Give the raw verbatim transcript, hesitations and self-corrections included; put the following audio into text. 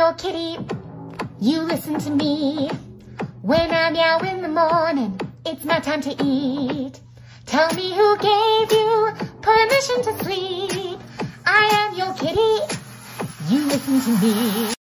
your kitty. You listen to me. When I meow in the morning, it's my time to eat. Tell me who gave you permission to sleep. I am your kitty. You listen to me.